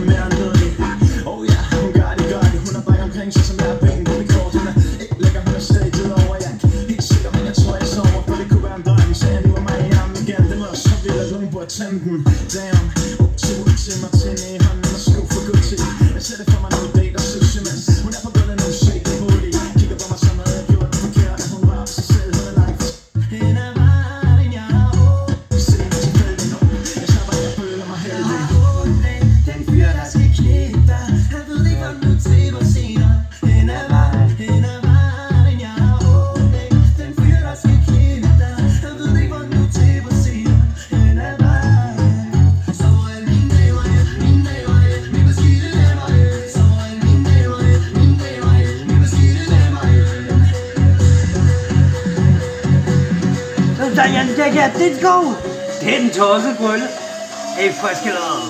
er mere end dødelig. Oh ja, hun gør det. Hun er bare omkring sig, som jeg er ben på mit kort. Hun er ikke lækker, hun er stadig over. Jeg er helt sikker, men jeg tror jeg sover. For det kunne være en drøm, så jeg nu er mig i armen igen. Det var så vildt, at hun burde tænde den. Damn, til Martini i hånden og sko for Gucci. Jeg ser det for mig, når vi dater sushi, men hun er på gulvet, når hun shake det hul i. Kigger på mig som havde jeg gjort det forkert, at hun rører sig selv. Hun er langt hen ad vejen, jeg har hårdt. Se mig tilfældig nu, jeg snapper, jeg føler mig heldig. Den fyr, der skal knippe dig, han ved ikke, om du triver senere. Hen ad vejen, jeg har hårdt. Den fyr, der skal knippe dig, han ved ikke, om du triver senere. Hen ad vejen. Så er mine damer, mine beskidte damer. Så er mine damer, mine beskidte damer. Så tager jeg den her disco. Det er den tossede brølle. Er I friske eller hvad?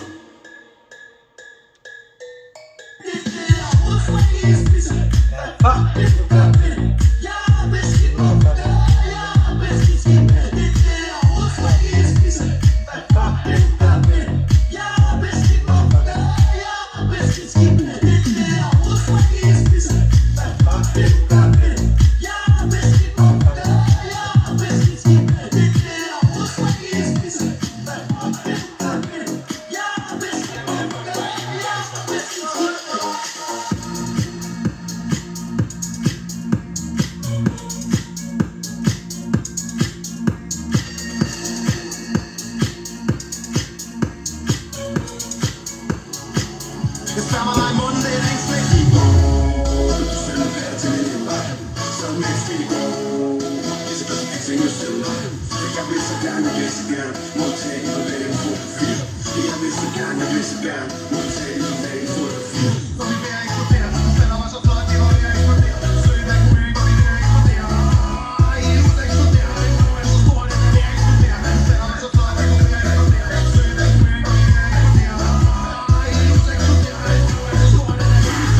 Jeg spærmer dig i munden, det er ikke slet. Du sender her til min indvej. Så med stil. Jeg skal ikke tænke selv. Jeg vil så gerne, modtage en bevægning på profil. Jeg vil så gerne, modtage en bevægning på profil. Når vi vil eksplodere, du finder mig så flot, de var ved at eksplodere. Søg væk, hvor vi vil eksplodere. I ud eksploderer, nu er så stor, det er ved at eksplodere. Du finder mig så flot, de var ved at eksplodere. Søg væk, hvor vi vil eksplodere. I ud eksploderer, nu er så stor, det er ved at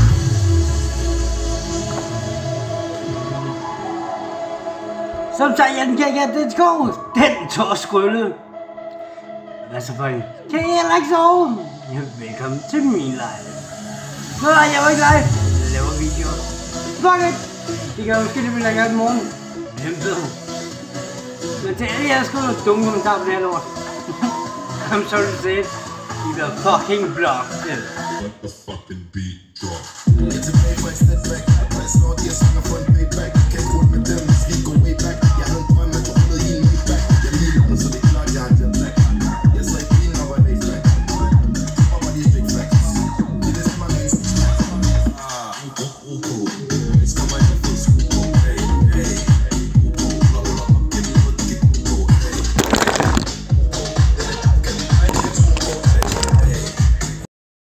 Så tager jeg den her disco. Den torskrølle. Hvad så for en? Kan I heller ikke sove? Ja, velkommen til min lejlighed. Nå, jeg var ikke live. Jeg laver videoer. Fuck it. Det kan måske det blive længere i morgen. Hvem ved? Men til alle jer, der skriver nogle dumme kommentarer på det her lort. I'm sorry to say it. I bliver fucking blocked. Let the fucking beat drop. Lidt tilbage på et step back. Press, når de er sanger for en